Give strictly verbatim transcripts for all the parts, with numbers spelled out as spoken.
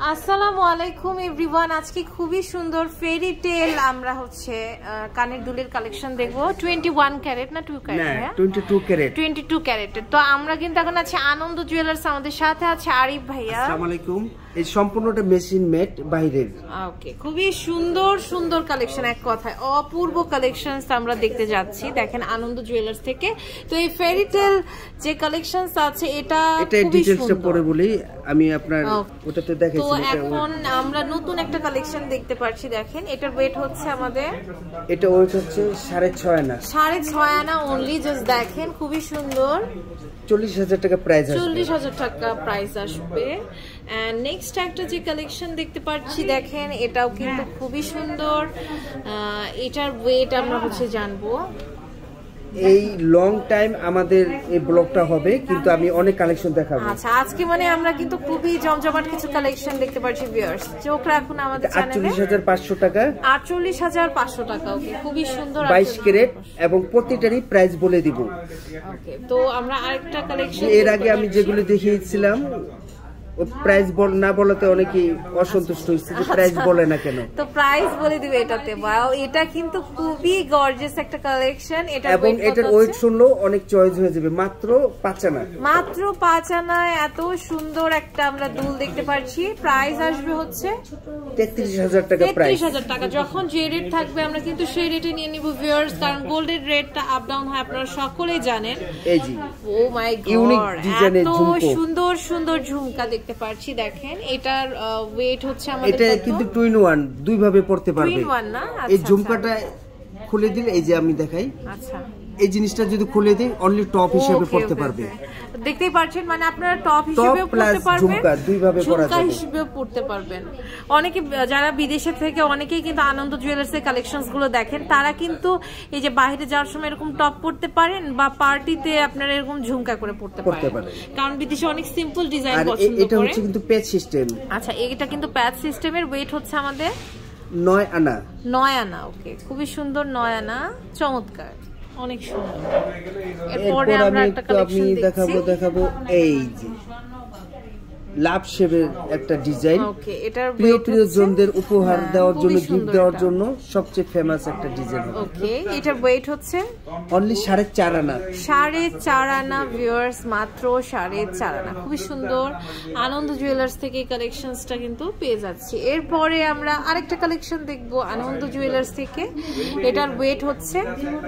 আসসালামু আলাইকুম এভরিওয়ান। আজকে খুবই সুন্দর ফেরি টেল আমরা হচ্ছে কানের দুলের কালেকশন দেখবো। টোয়েন্টি ওয়ান ক্যারেট না টু ক্যারেট? না, twenty two carat. Twenty two ক্যারেটের। তো আমরা কিন্তু এখন আছি আনন্দ জুয়েলার্স, আমাদের সাথে আছে আরিফ ভাইয়া। আসসালামু আলাইকুম। এই সম্পূর্ণটা মেশিন মেড বাইরের। ওকে, খুবই সুন্দর সুন্দর কালেকশন, এক কথায় অপূর্ব কালেকশনস আমরা দেখতে যাচ্ছি। দেখেন আনন্দ জুয়েলার্স থেকে। তো এই ফেরি টেল যে কালেকশনস আছে এটা এটা ডিটেইলসটা পরে বলি আমি আপনার ওটাতে দেখাইছি। তো এখন আমরা নতুন একটা কালেকশন দেখতে পাচ্ছি। দেখেন এটার ওয়েট হচ্ছে আমাদের, এটা ওয়েট হচ্ছে সাড়ে ছয় আনা। সাড়ে ছয় আনা অনলি। জাস্ট দেখেন খুবই সুন্দর। চল্লিশ হাজার টাকা প্রাইস আসবে। চল্লিশ হাজার টাকা প্রাইস আসবে। এন্ড নেক্সট একটা যে কালেকশন দেখতে পাচ্ছি দেখেন এটাও কিন্তু খুবই সুন্দর। এটার ওয়েট আমরা হচ্ছে জানবো। এই লং টাইম আমাদের এই ব্লগটা হবে, কিন্তু আমি অনেক কালেকশন দেখাবো। আচ্ছা, আজকে মানে আমরা কিন্তু খুবই জমজমাট কিছু কালেকশন দেখতে পাচ্ছি ভিউয়ার্স। চোখ রাখুন আমাদের চ্যানেলে। আটচল্লিশ হাজার পাঁচশো টাকা। আটচল্লিশ হাজার পাঁচশো টাকা। ওকে, খুবই সুন্দর। বাইশ ক্যারেট এবং প্রতিটারই প্রাইস বলে দিব। ওকে, তো আমরা আরেকটা কালেকশন, এর আগে আমি যেগুলো দেখিয়েছিলাম ও প্রাইস বল না বলতে অনেকেই অসন্তুষ্ট হয়েছে যে প্রাইস বলে না কেন। তো প্রাইস বলে দিবে এটাতে। ওয়াও, এটা কিন্তু খুবই গর্জিয়াস একটা কালেকশন। এটা এবং এটার ওয়েট শুনলেও অনেক চয়েস হয়ে যাবে। মাত্র পাঁচ আনা। মাত্র পাঁচ আনায় এত সুন্দর একটা আমরা দুল দেখতে পাচ্ছি। প্রাইস আসবে হচ্ছে তেত্রিশ হাজার টাকা। তেত্রিশ হাজার টাকা। যখন যে রেট থাকবে আমরা কিন্তু সেই রেটে নিয়ে নিব ভিউয়ার্স, কারণ গোল্ডের রেটটা আপ ডাউন হয় আপনারা সকলেই জানেন। এই জি, ও মাই গড, এত সুন্দর সুন্দর ঝুমকা দেখতে পাচ্ছি। দেখেন এটার ওয়েট হচ্ছে আমাদের, এটা কিন্তু টু ইন ওয়ান, দুই ভাবে পড়তে পারবে। টু ইন ওয়ান না? এই ঝুমকাটা খুলে দিলে এই যে আমি দেখাই। আচ্ছা, এই জিনিসটা যদি খুলে দেই অনলি টপ হিসেবে পড়তে পারবে। দেখতেই পাচ্ছেন, মানে আপনারা টপ হিসেবে পড়তে পারবেন, ঝুমকা দুই ভাবে পরা যাবে, ঝুমকা হিসেবে পড়তে পারবেন। অনেকে যারা বিদেশে থেকে অনেকেই কিন্তু আনন্দ জুয়েলার্স এর কালেকশনস গুলো দেখেন, তারা কিন্তু এই যে বাইরে যাওয়ার সময় এরকম টপ পড়তে পারেন বা পার্টিতে আপনারা এরকম ঝুমকা করে পড়তে পারেন, কারণ বিদেশে অনেক সিম্পল ডিজাইন পছন্দ করে। এটা হচ্ছে কিন্তু প্যাচ সিস্টেম। আচ্ছা, এটা কিন্তু প্যাচ সিস্টেমের। ওয়েট হচ্ছে আমাদের নয় আনা। নয় আনা। ওকে, খুবই সুন্দর। নয় আনা, চমৎকার, অনেক সুন্দর। এরপরে আমরা একটা কালেকশন দেখাবো দেখাবো এই যে লাভ শেপের একটা ডিজাইন। ওকে, এটার প্রিয় প্রিয় জনদের উপহার দেওয়ার জন্য, গিফট দেওয়ার জন্য সবচেয়ে ফেমাস একটা ডিজাইন। ওকে, এটার ওয়েট হচ্ছে অনলি সাড়ে চার আনা। সাড়ে চার আনা ভিউয়ার্স, মাত্র সাড়ে চার আনা। খুবই সুন্দর। আনন্দ জুয়েলার্স থেকে এই কালেকশনসটা কিন্তু পেয়ে যাচ্ছি। এরপরে আমরা আরেকটা কালেকশন দেখবো আনন্দ জুয়েলার্স থেকে। এটার ওয়েট হচ্ছে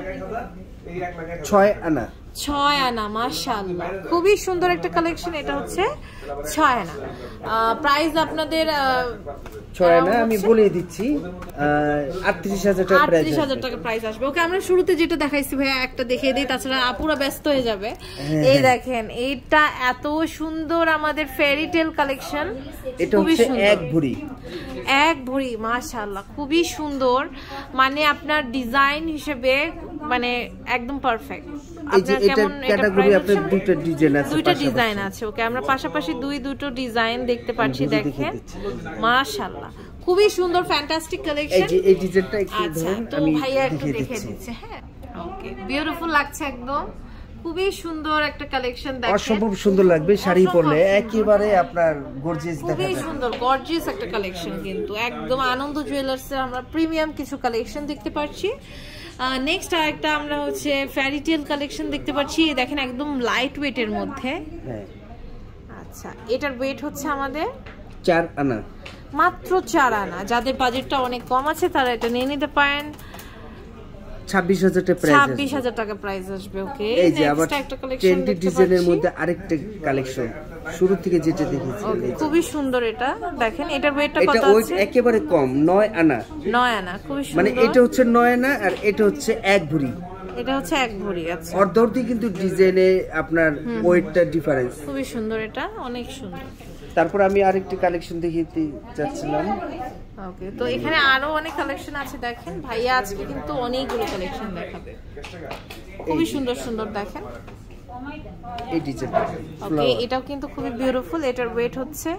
ছয় আনা। ছয় আনা, মাশাআল্লাহ, খুবই সুন্দর একটা কালেকশন। এটা হচ্ছে ছয় আনা। প্রাইস আপনাদের ছয় আনা আমি বলে দিচ্ছি আটত্রিশ হাজার টাকা প্রাইস। আটত্রিশ হাজার টাকা প্রাইস আসবে। ওকে, আমরা শুরুতে যেটা দেখাইছি ভাইয়া একটা দেখিয়ে দিই, তাছাড়া আপুরা ব্যস্ত হয়ে যাবে। এই দেখেন, এটা এত সুন্দর আমাদের ফেরি টেল কালেকশন। এটা হচ্ছে এক ভরি। এক ভরি, মাশাআল্লাহ, খুবই সুন্দর। মানে আপনার ডিজাইন হিসেবে মানে একদম পারফেক্ট। আপনার কেমন ক্যাটাগরি আপনার দুটো ডিজাইন আছে, দুটো ডিজাইন আছে। ওকে, আমরা পাশাপাশি দুই দুটো ডিজাইন দেখতে পাচ্ছি। দেখেন মাশাআল্লাহ, খুবই সুন্দর, ফ্যান্টাস্টিক কালেকশন। এই যে এই ডিজাইনটা একটু ধরুন, তো ভাইয়া একটু দেখিয়ে দিচ্ছে। হ্যাঁ, ওকে, বিউটিফুল লাগছে একদম। খুবই সুন্দর একটা কালেকশন। দেখেন অসম্ভব সুন্দর লাগবে শাড়ি পরলে, একেবারে আপনার গর্জিয়াস দেখাবে। খুবই সুন্দর গর্জিয়াস একটা কালেকশন, কিন্তু একদম আনন্দ জুয়েলার্স এর আমরা প্রিমিয়াম কিছু কালেকশন দেখতে পাচ্ছি। নেক্সট আরেকটা আমরা হচ্ছে ফেরি টেল কালেকশন দেখতে পাচ্ছি। দেখেন একদম লাইট ওয়েট এর মধ্যে। হ্যাঁ, আচ্ছা, এটার ওয়েট হচ্ছে আমাদের চার আনা। মাত্র চার আনা। যাদের বাজেটটা অনেক কম আছে তারা এটা নিয়ে নিতে পারেন। ছাব্বিশ হাজার টাকা প্রাইস। ছাব্বিশ হাজার টাকা প্রাইস আসবে। ওকে, এই যে আবার একটা কালেকশন ট্রেন্ডি ডিজাইনের মধ্যে আরেকটা কালেকশন শুরু থেকে যেটা দেখেছি। খুবই সুন্দর এটা। দেখেন এটার ওয়েটটা কত আছে? এটা ওয়েট একেবারে কম, নয় আনা। নয় আনা, খুবই সুন্দর। মানে এটা হচ্ছে নয় আনা আর এটা হচ্ছে এক ভরি। এটা হচ্ছে এক ভরি। আচ্ছা, অর্ধর্ধি কিন্তু ডিজাইনে আপনার ওয়েটটা ডিফারেন্স। খুবই সুন্দর, এটা অনেক সুন্দর। তারপর আমি আরেকটি কালেকশন দেখাতে যাচ্ছিলাম। ওকে, তো এখানে আরো অনেক কালেকশন আছে। দেখেন ভাইয়া আজকে কিন্তু অনেকগুলো কালেকশন দেখাবে। খুবই সুন্দর সুন্দর। দেখেন এই ডিজাইনটা। ওকে, এটাও কিন্তু খুবই বিউটিফুল। এটার ওয়েট হচ্ছে,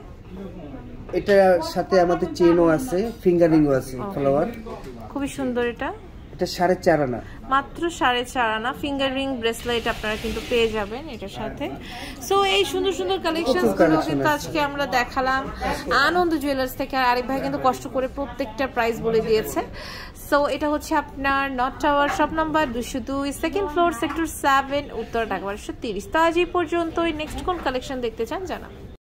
এটার সাথে আমাদের চেনও আছে, ফিঙ্গারিংও আছে, ফ্লাওয়ার। খুবই সুন্দর এটা। এটা সাড়ে চার আনা, মাত্র সাড়ে চার আনা ফিঙ্গার রিং ব্রেসলেট আপনারা কিন্তু পেয়ে যাবেন এটার সাথে। সো এই সুন্দর সুন্দর কালেকশন গুলো কিন্তু আজকে আমরা দেখালাম আনন্দ জুয়েলার্স থেকে। আর আরিফ ভাই কিন্তু কষ্ট করে প্রত্যেকটা প্রাইস বলে দিয়েছে। সো এটা হচ্ছে আপনার নর্থ টাওয়ার শপ নাম্বার দুশো দুই, সেকেন্ড ফ্লোর, সেক্টর সেভেন, উত্তর ঢাকা বারোশো তিরিশ। তো আজ এই পর্যন্তই। নেক্সট কোন কালেকশন দেখতে চান জানান।